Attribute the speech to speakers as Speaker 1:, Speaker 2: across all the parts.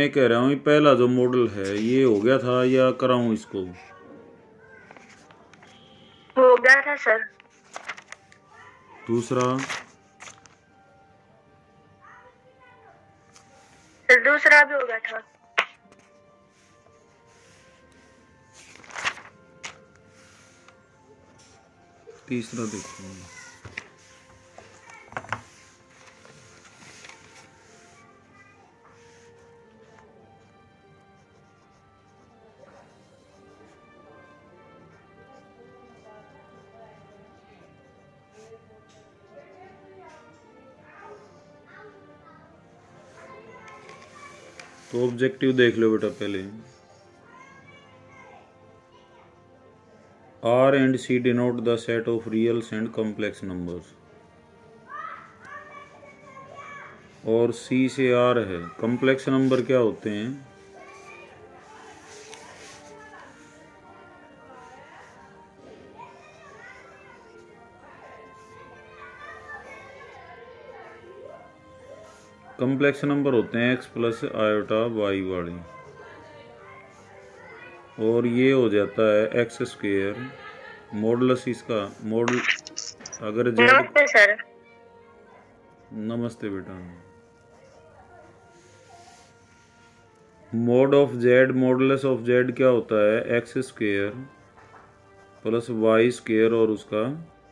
Speaker 1: मैं कह रहा हूँ पहला जो मॉडल है ये हो गया था या कराऊं इसको?
Speaker 2: हो गया था सर।
Speaker 1: दूसरा?
Speaker 2: सर दूसरा भी हो गया था।
Speaker 1: तीसरा देखो। तो ऑब्जेक्टिव देख लो बेटा पहले। R and C denote the set of reals and complex numbers। और C से R है। कम्प्लेक्स नंबर क्या होते हैं? कम्प्लेक्स नंबर होते हैं x प्लस आयोटा y वाले। और ये हो जाता है एक्स स्क्वेयर मॉडुलस इसका मॉडल अगर जेड।
Speaker 2: नमस्ते सर।
Speaker 1: नमस्ते बेटा। Mod of z modulus of z क्या होता है? X square plus y square और उसका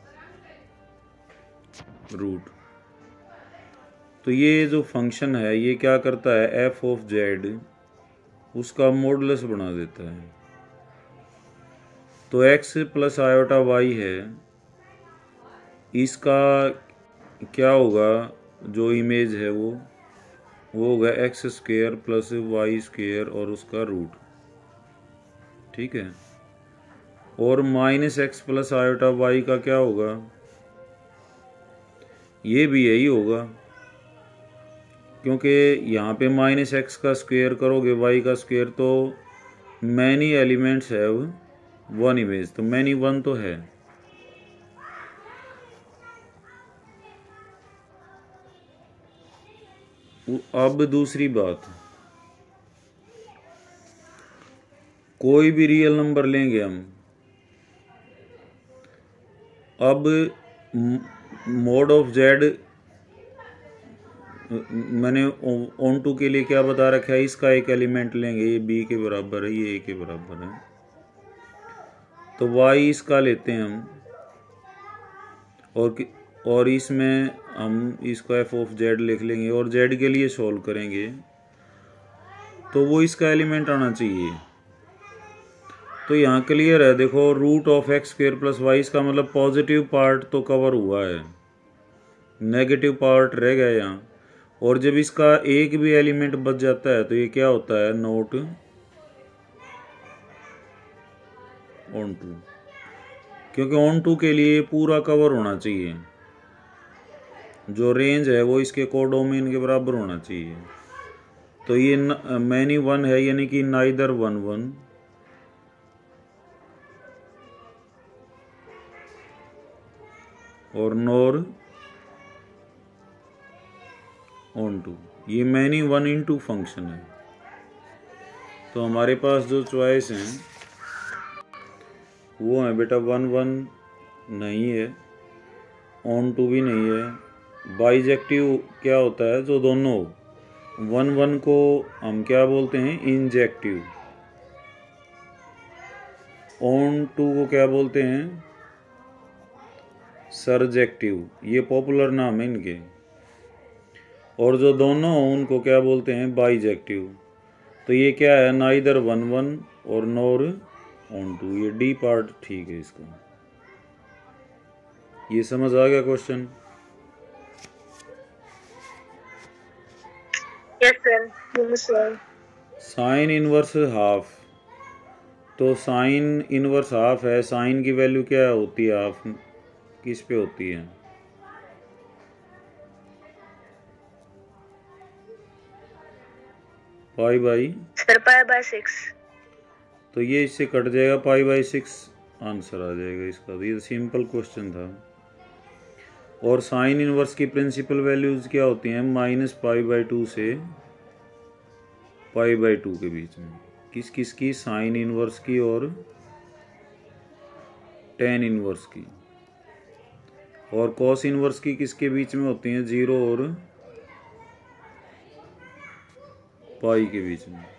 Speaker 1: रूट। तो ये जो फंक्शन है ये क्या करता है? एफ ऑफ जेड उसका मॉडुलस बना देता है। तो x प्लस आयोटा y है, इसका क्या होगा? जो इमेज है वो होगा x square plus y square और उसका रूट। ठीक है। और minus x plus iota y का क्या होगा? ये भी यही होगा, क्योंकि यहाँ पे माइनस एक्स का स्क्वेयर करोगे वाई का स्क्वेयर तो many elements have one image, तो मैनी वन तो है। अब दूसरी बात, कोई भी रियल नंबर लेंगे हम, अब मोड ऑफ जेड मैंने ऑन टू के लिए क्या बता रखा है? इसका एक एलिमेंट लेंगे, ये बी के बराबर है, ये ए के बराबर है, तो वाई इसका लेते हैं हम, और इसमें हम इसको एफ ऑफ जेड लिख लेंगे और जेड के लिए सॉल्व करेंगे तो वो इसका एलिमेंट आना चाहिए। तो यहाँ क्लियर है, देखो root of x square plus y, इसका मतलब पॉजिटिव पार्ट तो कवर हुआ है, नेगेटिव पार्ट रह गया यहाँ। और जब इसका एक भी एलिमेंट बच जाता है तो ये क्या होता है? नोट ऑन टू, क्योंकि ऑन टू के लिए पूरा कवर होना चाहिए, जो रेंज है वो इसके कोडोमेन के बराबर होना चाहिए। तो ये मैनी वन है, यानी कि नाइदर वन वन और नोर ऑन टू, ये मैनी वन इनटू फंक्शन है। तो हमारे पास जो चॉइस हैं वो है बेटा वन वन नहीं है, ऑन टू भी नहीं है। बाइजेक्टिव क्या होता है? जो दोनों वन वन को हम क्या बोलते हैं? इंजेक्टिव। ऑन टू को क्या बोलते हैं? सरजेक्टिव। ये पॉपुलर नाम है इनके। और जो दोनों उनको क्या बोलते हैं? बाइजेक्टिव। तो ये क्या है? नाइदर वन वन और नोर ऑन टू, ये डी पार्ट ठीक है इसका। ये समझ आ गया question?
Speaker 2: Yes sir.
Speaker 1: Sine inverse half, तो साइन इनवर्स हाफ है, साइन की वैल्यू क्या होती है? हाफ किस पे होती है? Pi by
Speaker 2: sir pi by 6।
Speaker 1: तो ये इससे कट जाएगा, पाई बाई 6 आंसर आ जाएगा इसका। तो ये सिंपल क्वेश्चन था। और साइन इनवर्स की प्रिंसिपल वैल्यूज क्या होती हैं? माइनस पाई बाई 2 से π/2 के बीच में। किस किस की? साइन इनवर्स की और टेन इनवर्स की। और कॉस इनवर्स की किसके बीच में होती हैं? 0 और पाई के बीच में।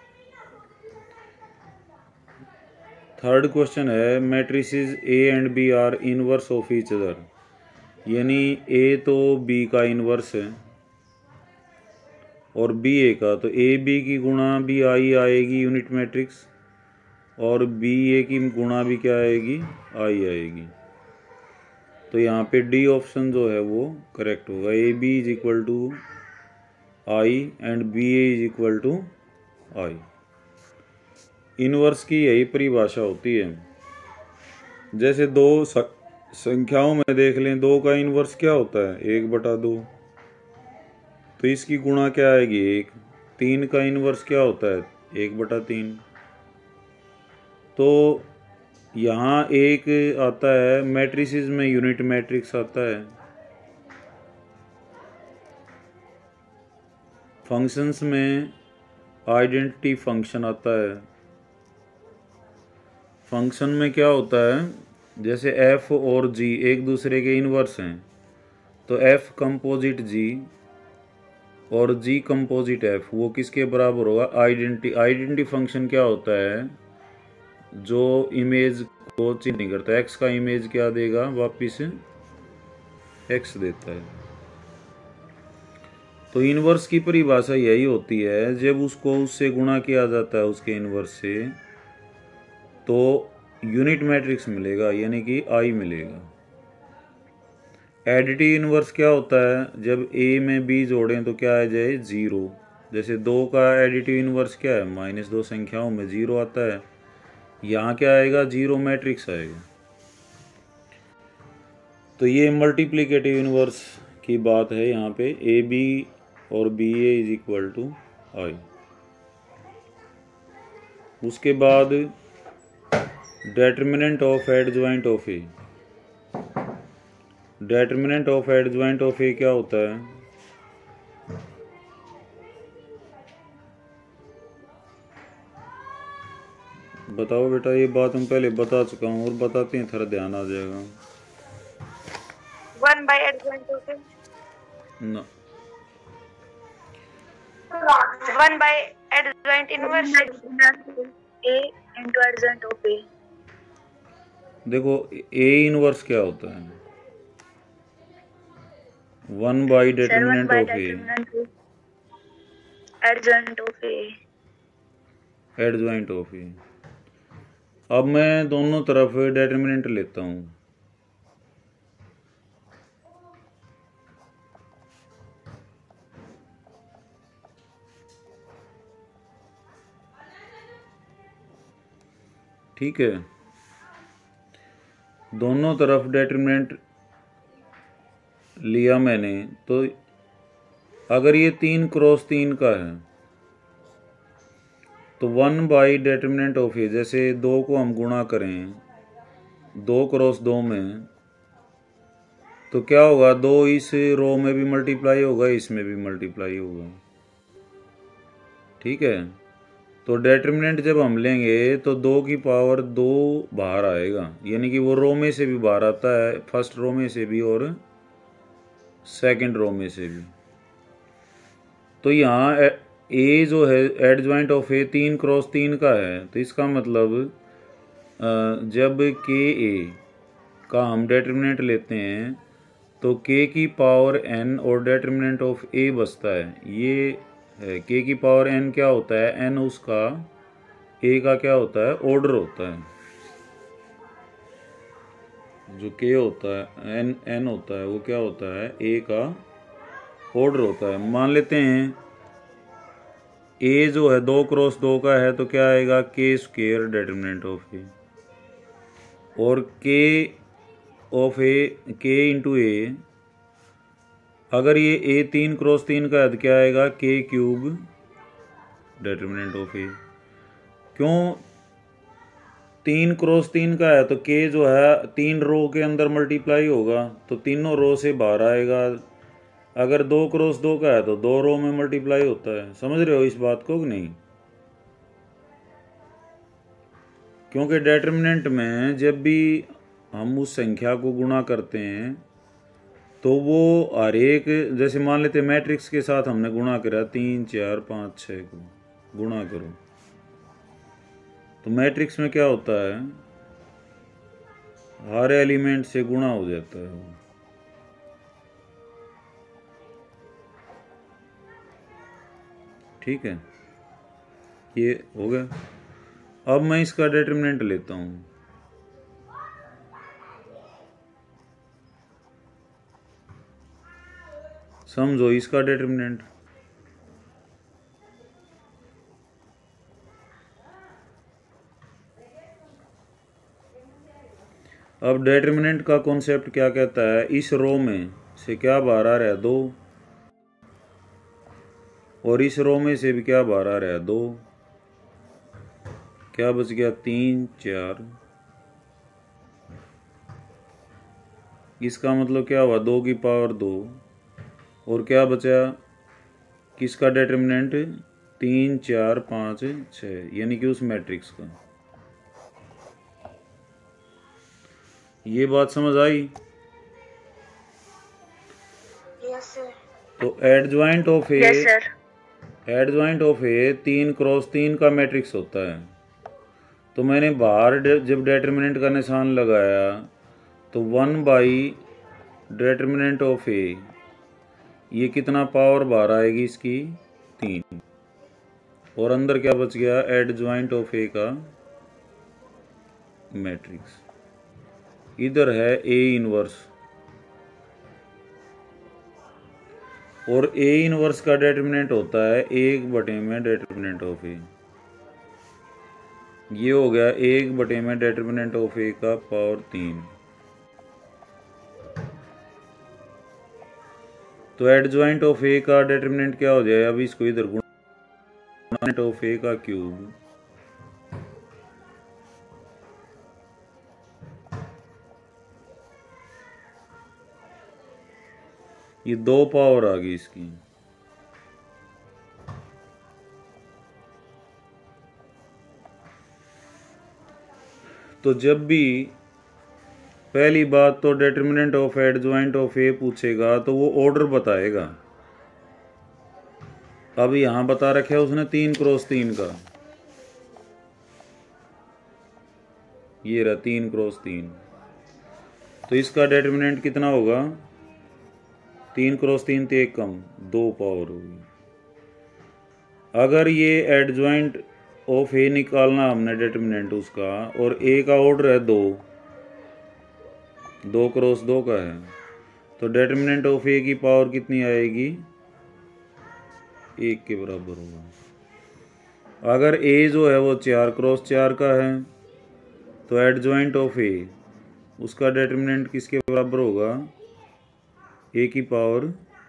Speaker 1: थर्ड क्वेश्चन है matrices A and B are inverse of each other, यानी ए तो बी का इनवर्स है और बी ए का, तो ए बी की गुणा भी आई आएगी यूनिट मैट्रिक्स, और बी ए की गुणा भी क्या आएगी? आई आएगी। तो यहाँ पे डी ऑप्शन जो है वो करेक्ट होगा। A B is equal to I and B A is equal to I. Inverse की यही परिभाषा होती है। जैसे दो संख्याओं में देख लें, 2 का इनवर्स क्या होता है? 1/2। तो इसकी गुणा क्या आएगी? 1। 3 का इनवर्स क्या होता है? 1/3। तो यहाँ एक आता है मैट्रिसेस में यूनिट मैट्रिक्स आता है, फंक्शंस में आइडेंटिटी फंक्शन आता है। फंक्शन में क्या होता है? जैसे f और g एक दूसरे के इनवर्स हैं, तो f कंपोजिट g और g कंपोजिट f वो किसके बराबर होगा? आइडेंटिटी फंक्शन क्या होता है? जो इमेज को चेंज नहीं करता। x का इमेज क्या देगा? वापिस x देता है। तो इनवर्स की परिभाषा यही होती है, जब उसको उससे गुणा किया जाता है उसके इनवर्स से, तो यूनिट मैट्रिक्स मिलेगा, यानी कि आई मिलेगा। एडिटिव इनवर्स क्या होता है? जब a में b जोड़ें तो क्या आ जाए? 0। जैसे 2 का एडिटिव इनवर्स क्या है? -2 संख्याओं में 0 आता है। यहाँ क्या आएगा? 0 मैट्रिक्स आएगा। तो ये मल्टीप्लिकेटिव इनवर्स की बात है यहाँ पे। ए बी और B A is equal to I. उसके बाद determinant of adjoint of A. Determinant of adjoint of A क्या होता है? बताओ बेटा, ये बात हम पहले बता चुका हूँ और बताते हैं, थोड़ा ध्यान आ जाएगा।
Speaker 2: 1 by adjoint of A।
Speaker 1: ना,
Speaker 2: 1 by adjoint inverse A into adjoint of A।
Speaker 1: देखो ए इनवर्स क्या होता है? 1 by determinant of A,
Speaker 2: adjoint of A।
Speaker 1: Adjoint of A. अब मैं दोनों तरफ डेटर्मिनेंट लेता हूँ। ठीक है, दोनों तरफ डेटर्मिनेंट लिया मैंने। तो अगर ये 3 क्रॉस 3 का है तो 1 बाई डेटर्मिनेंट ऑफ ए, जैसे 2 को हम गुणा करें 2 क्रॉस 2 में, तो क्या होगा? 2 इस रो में भी मल्टीप्लाई होगा, इसमें भी मल्टीप्लाई होगा। ठीक है, तो डेटर्मिनेंट जब हम लेंगे तो 2 की पावर 2 बाहर आएगा, यानी कि वो रो में से भी बाहर आता है, फर्स्ट रो में से भी और सेकंड रो में से भी। तो यहाँ ए जो है एडजॉइंट ऑफ ए 3 क्रॉस 3 का है, तो इसका मतलब जब के ए का हम डेटर्मिनेंट लेते हैं तो के की पावर n और डेटर्मिनेंट ऑफ ए बचता है। ये है के की पावर n क्या होता है? n उसका ए का क्या होता है? ऑर्डर होता है। जो के होता है n होता है वो क्या होता है? ए का ऑर्डर होता है। मान लेते हैं ए जो है 2 क्रॉस 2 का है, तो क्या आएगा? के स्क्वेयर डेटर्मिनेंट ऑफ ए, और के ऑफ ए के इंटू ए, अगर ये ए 3 क्रॉस 3 का है तो क्या आएगा? के क्यूब डेटर्मिनेंट ऑफ ए। क्यों 3 क्रॉस 3 का है? तो के जो है 3 रो के अंदर मल्टीप्लाई होगा, तो तीनों रो से बाहर आएगा, अगर 2 क्रॉस 2 का है तो 2 रो में मल्टीप्लाई होता है। समझ रहे हो इस बात को कि नहीं? क्योंकि डिटर्मिनेंट में जब भी हम उस संख्या को गुणा करते हैं तो वो हर एक, जैसे मान लेते मैट्रिक्स के साथ हमने गुणा करा 3 4 5 6 को गुणा करो, तो मैट्रिक्स में क्या होता है, हर एलिमेंट से गुणा हो जाता है वो। ठीक है, ये हो गया। अब मैं इसका डिटर्मिनेंट लेता हूँ। समझो इसका डिटर्मिनेंट। अब डिटर्मिनेंट का कॉन्सेप्ट क्या कहता है, इस रो में से क्या बाहर आ रहा है 2, और इस रो में से भी क्या बाहर आ रहा है 2, क्या बच गया 3 4। इसका मतलब क्या हुआ 2 की पावर 2, और क्या बचा किसका डिटर्मिनेंट 3 4 5 6, यानी कि उस मैट्रिक्स का। ये बात समझ आई?
Speaker 2: Yes sir.
Speaker 1: तो adjoint of A,
Speaker 2: yes sir.
Speaker 1: Adjoint of A 3 cross 3 का मैट्रिक्स होता है। तो मैंने बाहर जब डिटर्मिनेंट का निशान लगाया तो 1 बाई डिटर्मिनेंट ऑफ ए, ये कितना पावर बाहर आएगी इसकी 3, और अंदर क्या बच गया एडजॉइंट ऑफ ए का मैट्रिक्स। इधर है ए इनवर्स, और ए इनवर्स का डिटर्मिनेंट होता है 1 बटे में डिटर्मिनेंट ऑफ ए। ये हो गया 1 बटे में डिटर्मिनेंट ऑफ ए का पावर 3। तो एडजॉइंट ऑफ ए का डिटर्मिनेंट क्या हो जाए, अब इसको इधर गुणा ऑफ ए का क्यूब, ये 2 पावर आ गई इसकी। तो जब भी पहली बात तो determinant of adjoint of A पूछेगा तो वो ऑर्डर बताएगा। अब यहां बता रखा है उसने 3 क्रॉस 3 का, ये रहा 3 क्रॉस 3, तो इसका डिटर्मिनेंट कितना होगा 3 क्रॉस 3 तो 1 कम 2 पावर होगी। अगर ये एडजॉइंट ऑफ ए निकालना हमने डिटर्मिनेंट उसका, और ए का ऑर्डर है 2 क्रॉस 2 का है, तो डिटर्मिनेंट ऑफ ए की पावर कितनी आएगी 1 के बराबर होगा। अगर ए जो है वो 4 क्रॉस 4 का है तो एडजॉइंट ऑफ ए उसका डिटर्मिनेंट किसके बराबर होगा ए की पावर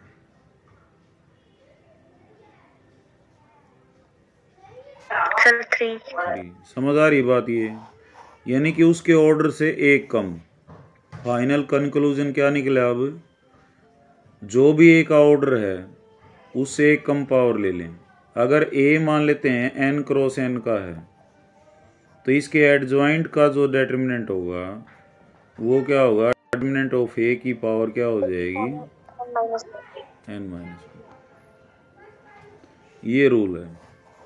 Speaker 2: 3।
Speaker 1: समझ आ रही बात ये, यानी कि उसके ऑर्डर से 1 कम। फाइनल कंक्लूजन क्या निकला, अब जो भी ए का ऑर्डर है उससे 1 कम पावर ले लें। अगर ए मान लेते हैं n क्रॉस n का है तो इसके एडजॉइंट का जो डिटर्मिनेंट होगा वो क्या होगा, डिटर्मिनेंट ऑफ ए की पावर क्या हो जाएगी n माइनस। ये रूल है।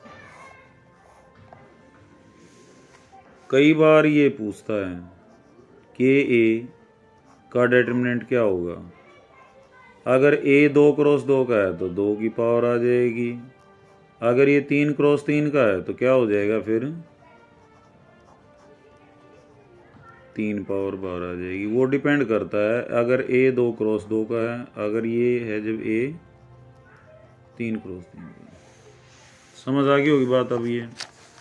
Speaker 1: कई बार ये पूछता है कि ए का डिटर्मिनेंट क्या होगा। अगर ए 2 क्रॉस 2 का है तो 2 की पावर आ जाएगी। अगर ये 3 क्रॉस 3 का है तो क्या हो जाएगा, फिर 3 पावर बाहर आ जाएगी। वो डिपेंड करता है अगर ए 2 क्रॉस 2 का है, अगर ये है जब ए 3 क्रॉस 3 का है। समझ आ गई होगी बात अब ये।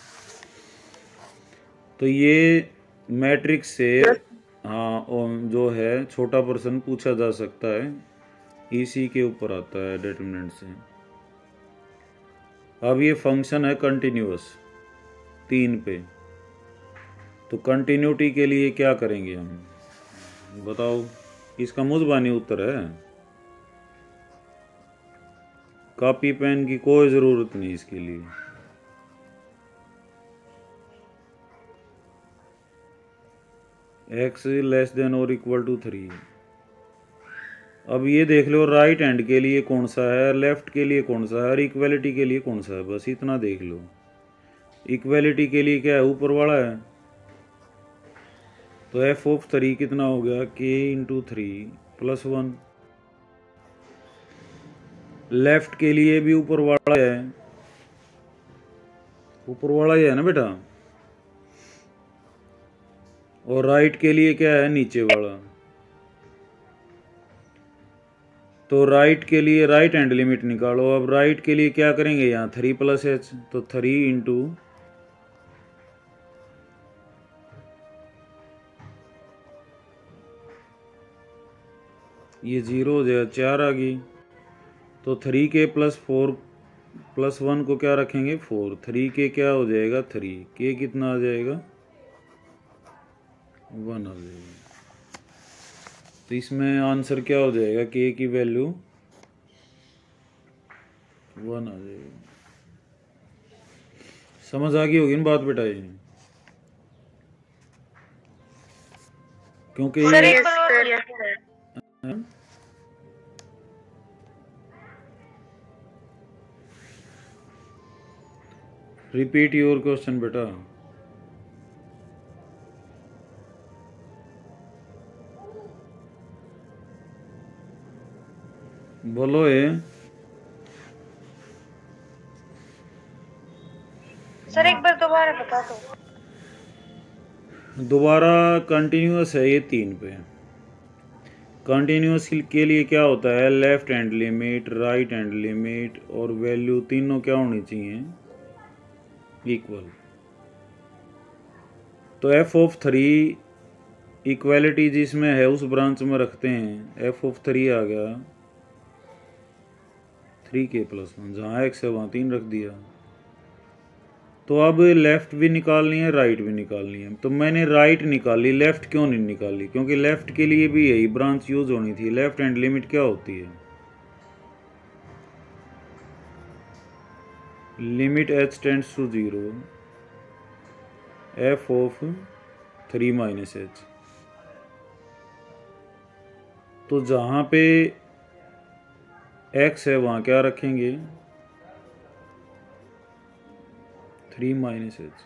Speaker 1: तो ये मैट्रिक्स से हाँ जो है छोटा पर्सन पूछा जा सकता है, इसी के ऊपर आता है डिटर्मिनेंट से। अब ये फंक्शन है कंटिन्यूअस 3 पे, तो कंटिन्यूटी के लिए क्या करेंगे हम बताओ, इसका मुजबानी उत्तर है कॉपी पेन की कोई ज़रूरत नहीं इसके लिए। x लेस देन और इक्वल टू 3। अब ये देख लो राइट हैंड के लिए कौन सा है, लेफ्ट के लिए कौन सा है और इक्वलिटी के लिए कौन सा है, बस इतना देख लो। इक्वलिटी के लिए क्या है, ऊपर वाला है, तो f ऑफ 3 कितना हो गया, k इंटू 3 प्लस 1। लेफ्ट के लिए भी ऊपर वाला है, ऊपर वाला ही है ना बेटा, और राइट के लिए क्या है, नीचे वाला। तो राइट के लिए राइट हैंड लिमिट निकालो। अब राइट के लिए क्या करेंगे, यहाँ 3 प्लस h, तो 3 इंटू ये 0 हो जाएगा, 4 आ गई, तो 3k प्लस 4 प्लस 1 को क्या रखेंगे 4, 3k क्या हो जाएगा 3, k कितना आ जाएगा 1 आ जाएगा। तो इसमें आंसर क्या हो जाएगा, k की वैल्यू 1 आ जाएगी। समझ आ गई होगी ना बात बेटा ये, क्योंकि रिपीट योर क्वेश्चन बेटा। बोलो ये
Speaker 2: सर एक बार दोबारा बता दो।
Speaker 1: दोबारा कंटिन्यूअस है ये 3 पे। कंटिन्यूअस के लिए क्या होता है, left hand limit, right hand limit और वैल्यू तीनों क्या होनी चाहिए, इक्वल। तो f ऑफ 3 इक्वलिटी जिसमें है उस ब्रांच में रखते हैं, f ऑफ 3 आ गया 3k प्लस 1, जहाँ x है वहाँ 3 रख दिया। तो अब लेफ्ट भी निकालनी है, राइट भी निकालनी है। तो मैंने राइट निकाली, लेफ्ट क्यों नहीं निकाली, क्योंकि लेफ्ट के लिए भी यही ब्रांच यूज होनी थी। लेफ्ट हैंड लिमिट क्या होती है, limit h tends to 0 f of 3 minus h। तो जहाँ पे x है वहाँ क्या रखेंगे 3 माइनस h।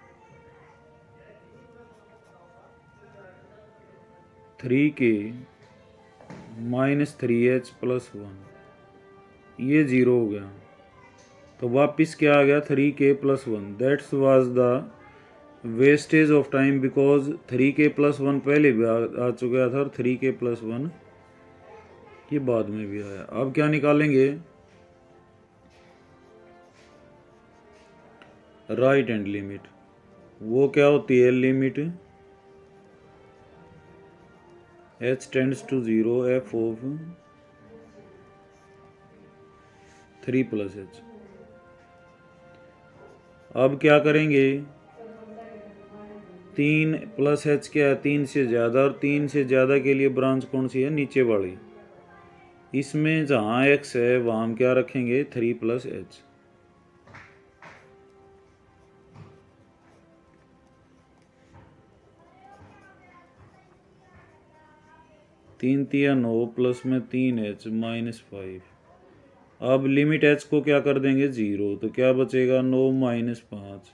Speaker 1: थ्री के माइनस 3h प्लस 1, ये 0 हो गया। तो वापिस क्या आ गया 3k plus 1। That's was the wastage of time, because 3k plus 1 पहले भी आ चुका था और 3k प्लस 1 ये बाद में भी आया। अब क्या निकालेंगे, राइट हैंड लिमिट। वो क्या होती है, limit h tends to 0 f of 3 plus h। अब क्या करेंगे, 3 प्लस h क्या है 3 से ज़्यादा, और 3 से ज़्यादा के लिए ब्रांच कौन सी है, नीचे वाली। इसमें जहाँ x है वहाँ हम क्या रखेंगे 3 प्लस h। तीन 9 प्लस में 3h माइनस 5। अब लिमिट h को क्या कर देंगे 0, तो क्या बचेगा 9 माइनस 5।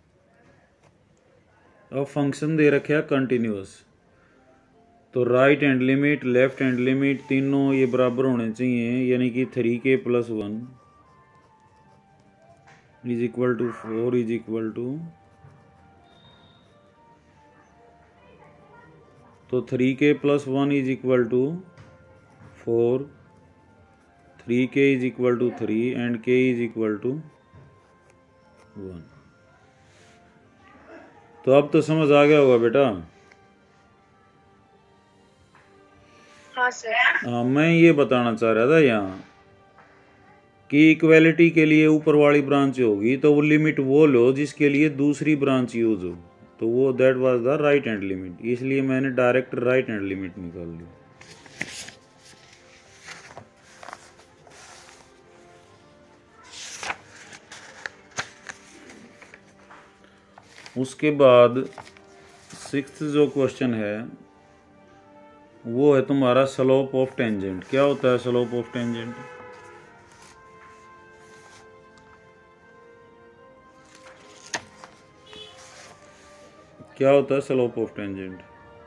Speaker 1: अब फंक्शन दे रखे है कंटिन्यूअस, तो right hand limit, left hand limit तीनों ये बराबर होने चाहिए, यानी कि 3k plus 1 is equal to 4 is equal to, तो 3k plus 1 is equal to 4, 3k is equal to 3 and k is equal to 1। तो अब तो समझ आ गया होगा बेटा।
Speaker 2: हाँ सर।
Speaker 1: हाँ, मैं ये बताना चाह रहा था यहाँ कि इक्वलिटी के लिए ऊपर वाली ब्रांच होगी तो वो लिमिट वो लो जिसके लिए दूसरी ब्रांच यूज हो, तो वो that was the right hand limit, इसलिए मैंने डायरेक्ट राइट हैंड लिमिट निकाल ली। उसके बाद 6th जो क्वेश्चन है वो है तुम्हारा स्लोप ऑफ टेंजेंट। क्या होता है स्लोप ऑफ टेंजेंट? क्या होता है slope of tangent?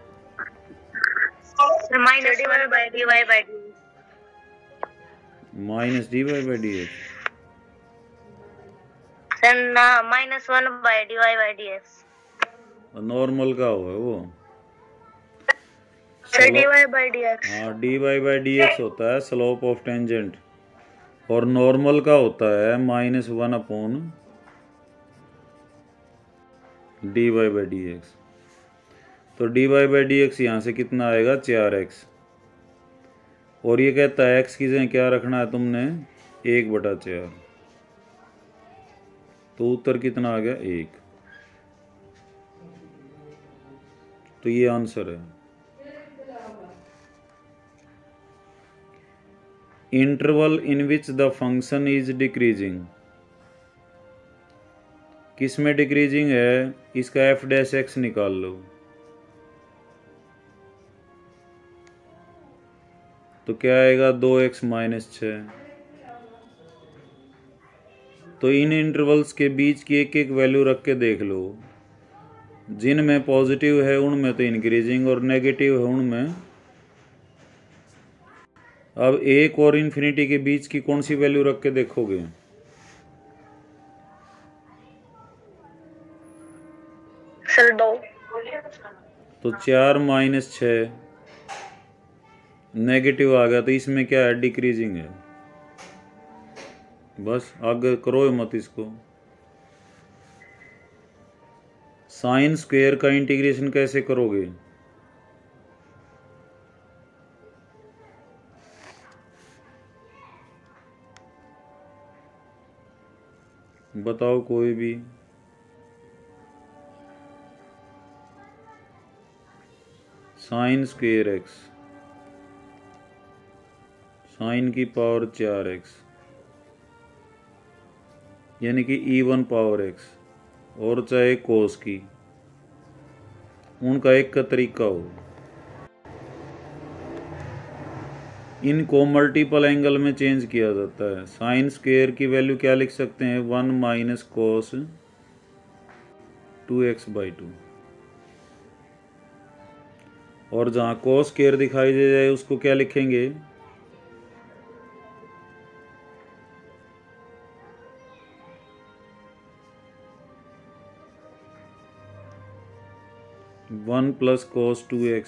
Speaker 2: Minus dy by dx।
Speaker 1: Minus dy by dx।
Speaker 2: Minus 1 by dy by dx।
Speaker 1: Normal का हुआ है वो
Speaker 2: dy by dx।
Speaker 1: हाँ, dy by dx होता है स्लोप ऑफ टेंजेंट, और नॉर्मल का होता है -1 अपॉन dy by dx। तो dy by dx यहाँ से कितना आएगा 4x, और ये कहता है x की जगह क्या रखना है तुमने 1/4, तो उत्तर कितना आ गया 1। तो ये आंसर है। Interval in which the function is decreasing, किस में डिक्रीजिंग है? इसका f' निकाल लो। तो क्या आएगा 2x - 6। तो इन इंटरवल्स के बीच की एक एक वैल्यू रख के देख लो, जिनमें पॉजिटिव है उनमें तो इंक्रीजिंग और नेगेटिव है उनमें। अब 1 और इन्फिनिटी के बीच की कौन सी वैल्यू रख के देखोगे?
Speaker 2: सर 2।
Speaker 1: तो 4 - 6 नेगेटिव आ गया, तो इसमें क्या है डिक्रीजिंग है। बस आगे करो मत इसको। साइन स्क्वायर का इंटीग्रेशन कैसे करोगे? बताओ कोई भी। साइन स्क्वायर x, साइन की पावर 4x, यानी कि इवन पावर x, और चाहे कोस की, उनका एक का तरीका हो। इनको मल्टीपल एंगल में चेंज किया जाता है। साइन स्क्वायर की वैल्यू क्या लिख सकते हैं 1 - cos 2x/2, और जहाँ cos स्क्वायर दिखाई दे जाए उसको क्या लिखेंगे 1 + cos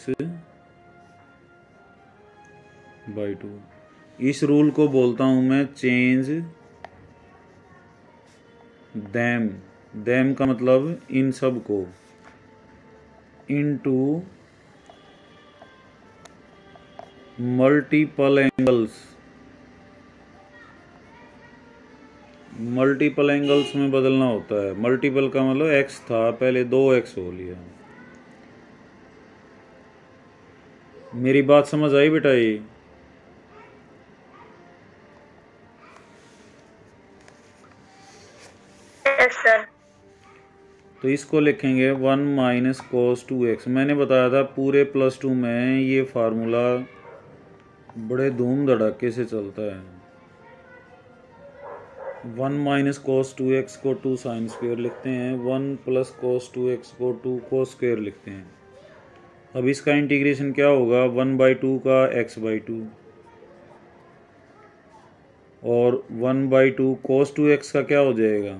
Speaker 1: 2x/2। इस रूल को बोलता हूं मैं चेंज दैम का मतलब इन सब को into multiple angles. Multiple angles में बदलना होता है। मल्टीपल का मतलब x था पहले 2x हो लिया। मेरी बात समझ आई बेटा? ये
Speaker 2: यस सर।
Speaker 1: तो इसको लिखेंगे 1 - cos 2x। मैंने बताया था पूरे +2 में ये फार्मूला बड़े धूम धड़ाके से चलता है। 1 - cos 2x को 2 sin स्क्वायर लिखते हैं, 1 + cos 2x को 2 cos स्क्वायर लिखते हैं। अब इसका इंटीग्रेशन क्या होगा 1/2 का x/2, और 1/2 cos 2x का क्या हो जाएगा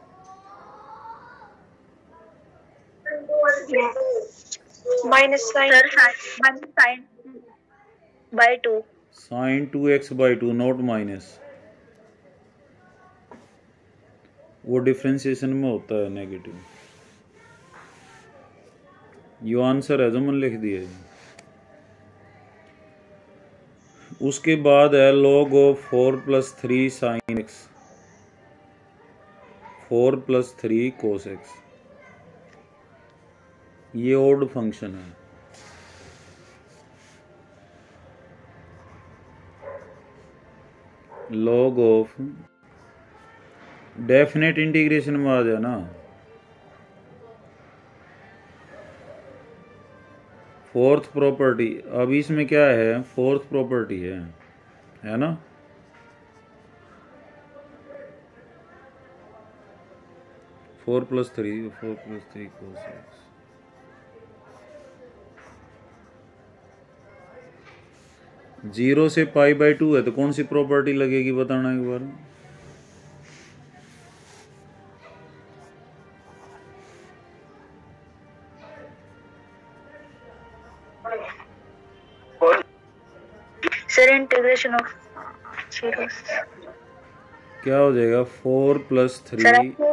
Speaker 2: -sin/2
Speaker 1: sin 2x/2 not minus. वो डिफ्रेंसिएशन में होता है नेगेटिव। यो आंसर है जो मैंने लिख दिया है। उसके बाद है log of 4 + 3 sin x, 4 + 3 cos x। ये ओड फंक्शन है। log ऑफ डेफिनेट इंटीग्रेशन में आ जाए ना, फोर्थ प्रॉपर्टी, अब इसमें क्या है, फोर्थ प्रॉपर्टी है ना। Four plus three cos x, zero से π/2 है तो कौन सी प्रॉपर्टी लगेगी बताना एक बार।
Speaker 2: सर इंटीग्रेशन ऑफ जीरो,
Speaker 1: क्या हो जाएगा, 4 + 3
Speaker 2: सर आपको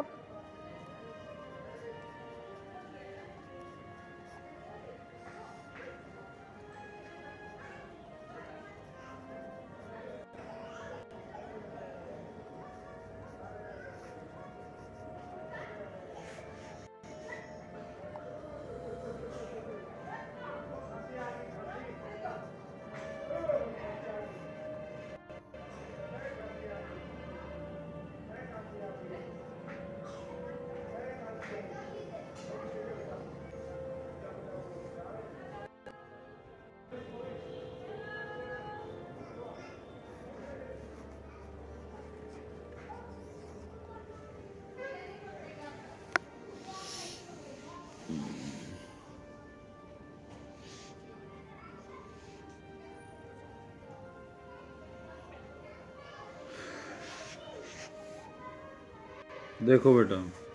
Speaker 1: देखो बेटा,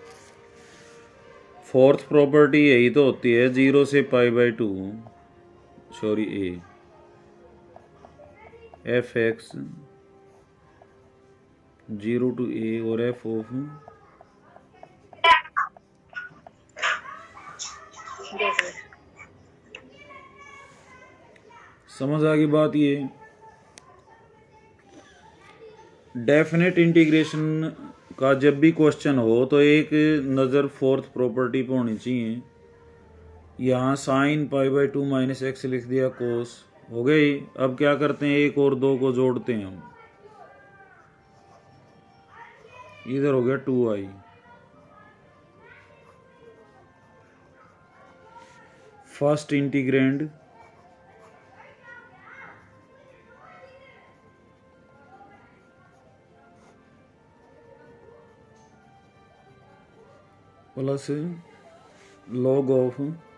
Speaker 1: फोर्थ प्रॉपर्टी यही तो होती है, 0 से π/2 सॉरी f(x) 0 to a और f of, समझ आ गई बात। ये डेफिनेट इंटीग्रेशन का जब भी क्वेश्चन हो तो एक नज़र फोर्थ प्रॉपर्टी पे होनी चाहिए। यहाँ sin π/2 - x लिख दिया, कोस हो गई। अब क्या करते हैं, एक और दो को जोड़ते हैं हम, इधर हो गया 2i, first integrand plus log of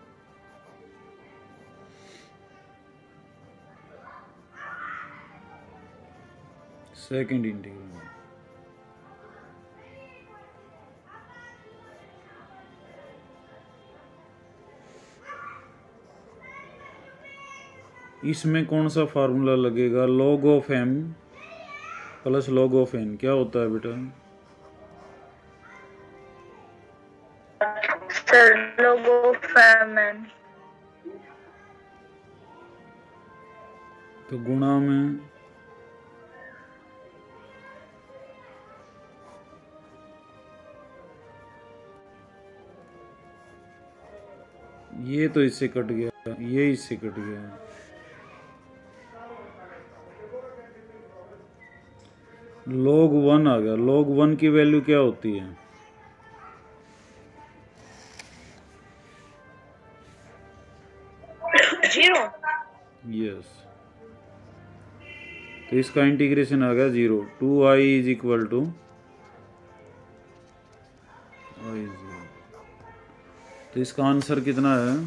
Speaker 1: second integral. इसमें कौन सा फार्मूला लगेगा, log of m plus log of n, क्या होता है बेटा,
Speaker 2: सर log ऑफ m,
Speaker 1: तो गुणा में ये तो इससे कट गया, ये इससे कट गया, log 1 आ गया। log 1 की वैल्यू क्या होती है,
Speaker 2: जीरो।
Speaker 1: यस, तो इसका इंटीग्रेशन आ गया 0, 2i = i 0। तो इसका आंसर कितना है,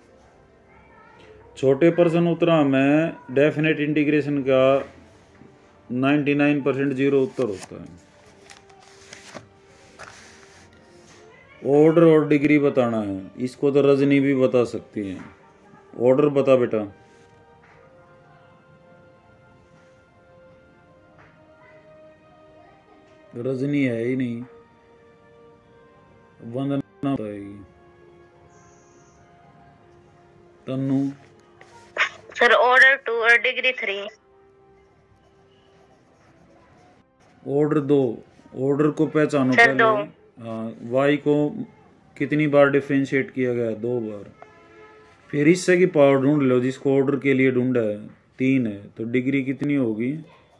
Speaker 1: छोटे प्रश्न उत्तरा में डेफिनेट इंटीग्रेशन का 99% 0 उत्तर होता है। ऑर्डर और डिग्री बताना है, इसको तो रजनी भी बता सकती है। ऑर्डर बता बेटा, रजनी है ही नहीं, वंदना बताएगी। तन्नू,
Speaker 2: सर ऑर्डर 2 और डिग्री 3।
Speaker 1: ऑर्डर 2, ऑर्डर को पहचानो
Speaker 2: सर
Speaker 1: पहले। हाँ, y को कितनी बार डिफरेंशिएट किया गया, 2 बार। फिर इससे की पावर ढूंढ लो, जिसको ऑर्डर के लिए ढूंढा है 3 है, तो डिग्री कितनी होगी,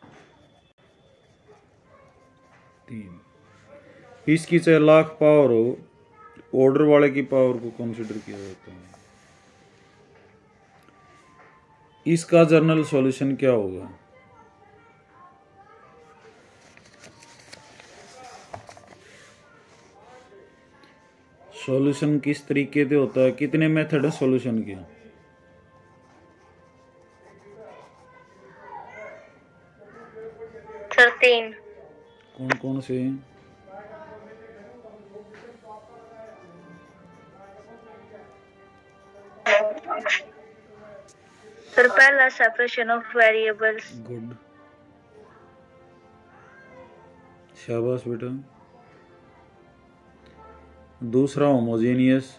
Speaker 1: 3। इसकी चाहे लाख पावर हो, ऑर्डर वाले की पावर को कंसिडर किया जाता है। इसका जनरल सॉल्यूशन क्या होगा? सॉल्यूशन किस तरीके से होता है? कितने मेथड है सॉल्यूशन के?
Speaker 2: सर 3।
Speaker 1: कौन कौन से?
Speaker 2: सर पहला सेपरेशन ऑफ वेरिएबल्स।
Speaker 1: गुड, शाबाश बेटा। दूसरा होमोजेनियस,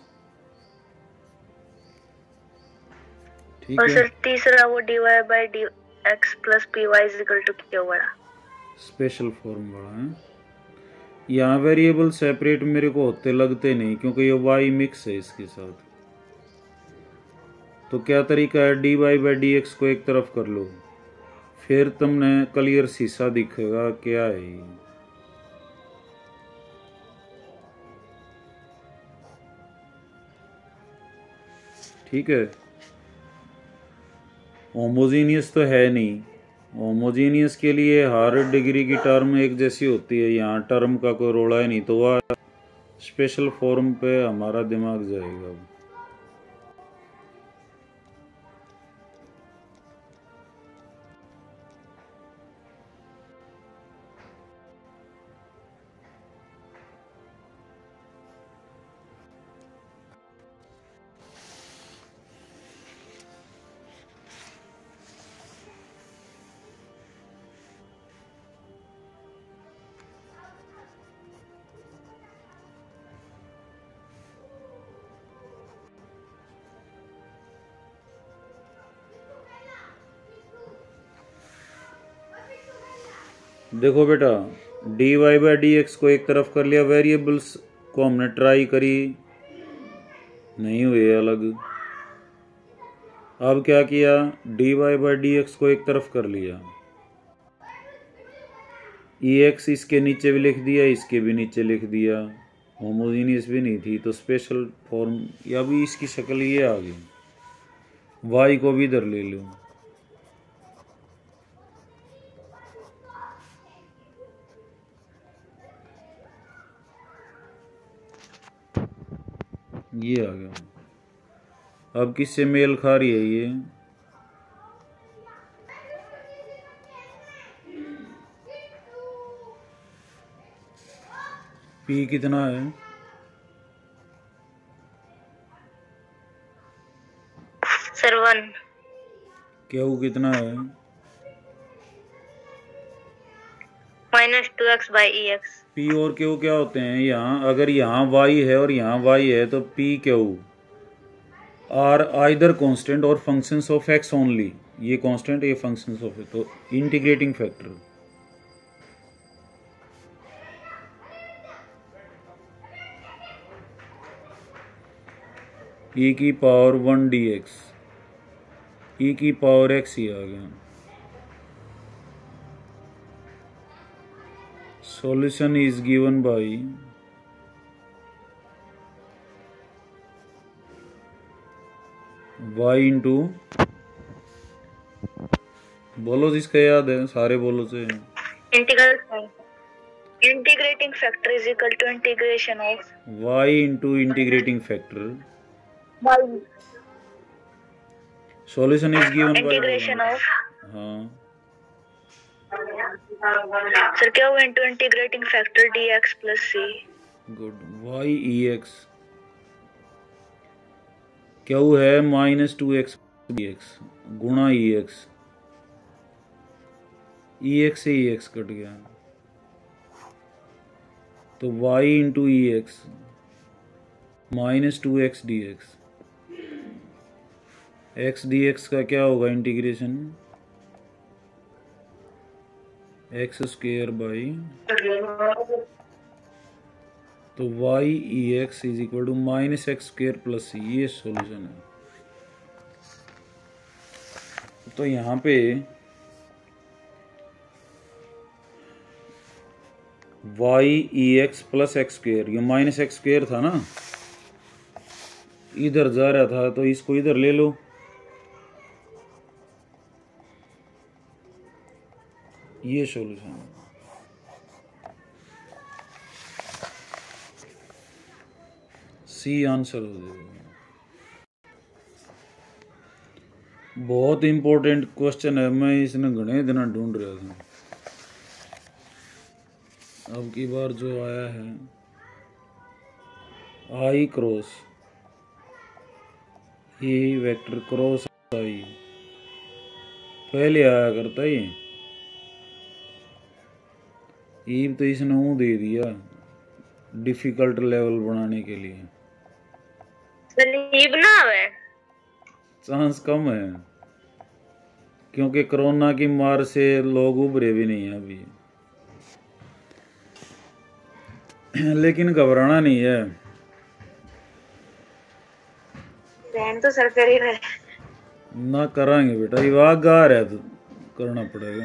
Speaker 1: ठीक
Speaker 2: और
Speaker 1: है।
Speaker 2: सर तीसरा वो dy by d x plus p y is equal to q वाला,
Speaker 1: स्पेशल फॉर्म वाला है। यहाँ वेरिएबल सेपरेट मेरे को होते लगते नहीं, क्योंकि ये y मिक्स है इसके साथ। तो क्या तरीका है? dy बाई डी एक्स को एक तरफ कर लो, फिर तुमने क्लियर शीशा दिखेगा क्या है ये। ठीक है। होमोजीनियस तो है नहीं। होमोजीनियस के लिए हर डिग्री की टर्म एक जैसी होती है, यहाँ टर्म का कोई रोड़ा है नहीं, तो वह स्पेशल फॉर्म पे हमारा दिमाग जाएगा। देखो बेटा, d y by d x को एक तरफ कर लिया, वेरिएबल्स को हमने ट्राई करी, नहीं हुए अलग। अब क्या किया? D y by d x को एक तरफ कर लिया, ई एक्स इसके नीचे भी लिख दिया, इसके भी नीचे लिख दिया। होमोजीनियस भी नहीं थी तो स्पेशल फॉर्म, या भी इसकी शक्ल ये आ गई। वाई को भी इधर ले लो, ये आ गया। अब किससे मेल खा रही है ये? पी कितना है?
Speaker 2: सर 1।
Speaker 1: क्यू कितना है?
Speaker 2: -2x by e x.
Speaker 1: P और क्यू क्या होते हैं? यहाँ अगर यहाँ वाई है और यहाँ वाई है तो p q are either constant और फंक्शंस ऑफ एक्स ओनली। ये कांस्टेंट, ये फंक्शंस ऑफ, तो इंटीग्रेटिंग फैक्टर। ई की पावर 1 डी एक्स, ई की पावर एक्स ही आ गया। Solution is given by y into, बोलो जिसका याद है, सारे बोलो से।
Speaker 2: Integrating factor is equal to integration of
Speaker 1: y into integrating factor. Solution is given by
Speaker 2: integration of,
Speaker 1: हाँ
Speaker 2: सर क्या हुआ? Into integrating factor d x plus c.
Speaker 1: Good. y e x क्या है? -2x डी एक्स गुणा ई x. ई x से ई x cut गया, तो y into e x -2x d x. X d x का क्या होगा इंटीग्रेशन? एक्स स्क्वेयर बाई, तो y e x is equal to -x square plus c. ये solution है। तो यहाँ पे y e x plus x square, ये -x स्क्वेयर था ना, इधर जा रहा था, तो इसको इधर ले लो, ये सॉल्यूशन है। सी आंसर हो जाएगा। बहुत इंपॉर्टेंट क्वेश्चन है, मैं इसने घने दिन ढूंढ रहा था। अब की बार जो आया है i cross e vector cross i, पहले आया करता है ये तो इसने ऊ दे दिया डिफिकल्ट लेवल बनाने के लिए।
Speaker 2: सलीब ना है,
Speaker 1: चांस कम है क्योंकि कोरोना की मार से लोग उभरे भी नहीं है अभी। लेकिन घबराना नहीं है,
Speaker 2: बहन तो सर कर ही रहे
Speaker 1: ना करांगे बेटा, ये वागार है तो करना पड़ेगा,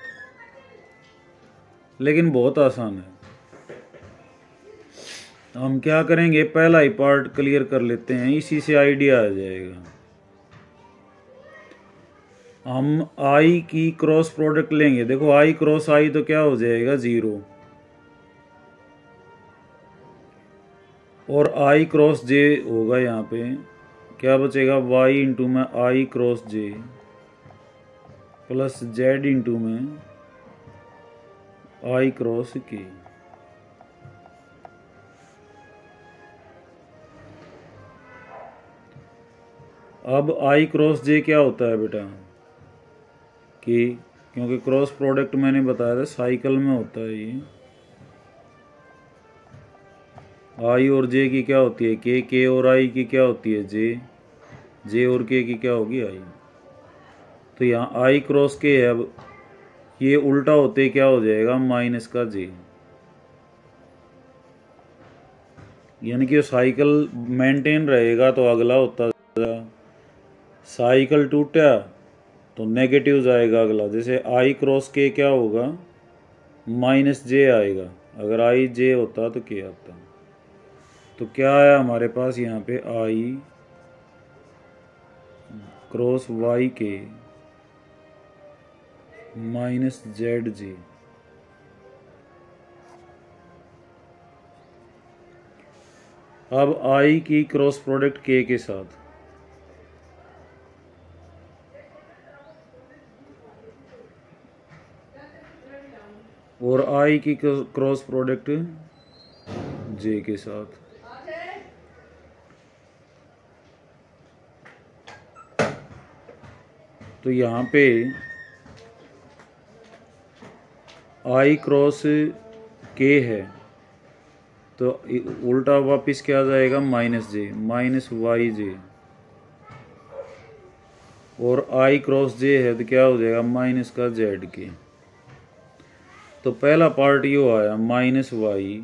Speaker 1: लेकिन बहुत आसान है। हम क्या करेंगे, पहला ही पार्ट क्लियर कर लेते हैं, इसी से आइडिया आ जाएगा। हम आई की क्रॉस प्रोडक्ट लेंगे। देखो आई क्रॉस आई तो क्या हो जाएगा 0, और आई क्रॉस जे होगा, यहाँ पे क्या बचेगा y इंटू में i cross j plus z into में आई क्रॉस के। अब आई क्रॉस जे क्या होता है बेटा कि, क्योंकि क्रॉस प्रोडक्ट मैंने बताया था साइकिल में होता है ये, आई और जे की क्या होती है के और आई की क्या होती है जे और के की क्या होगी आई। तो यहाँ आई क्रॉस के है, अब ये उल्टा होते क्या हो जाएगा माइनस का जे, यानी कि साइकिल मेंटेन रहेगा तो अगला होता जाएगा, साइकिल टूटा तो नेगेटिव जाएगा अगला। जैसे आई क्रॉस के क्या होगा माइनस जे आएगा, अगर आई जे होता तो के आता। तो क्या आया हमारे पास यहाँ पे आई क्रॉस वाई के माइनस जेड जे। अब आई की क्रॉस प्रोडक्ट के साथ, और आई की क्रॉस प्रोडक्ट जे के साथ। तो यहाँ पे आई क्रॉस के है तो उल्टा वापिस क्या आ जाएगा minus j minus y j, और आई क्रॉस जे है तो क्या हो जाएगा माइनस का जेड के। तो पहला पार्ट ये आया माइनस वाई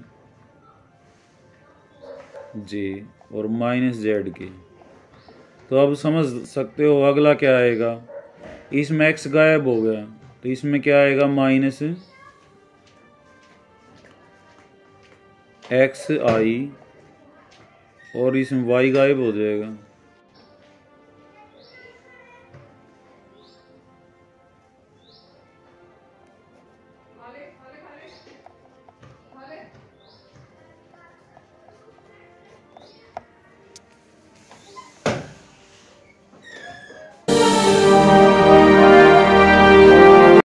Speaker 1: जे और माइनस जेड के। तो अब समझ सकते हो अगला क्या आएगा, इसमें एक्स गायब हो गया तो इसमें क्या आएगा माइनस एक्स आई, और इसमें वाई गायब हो जाएगा।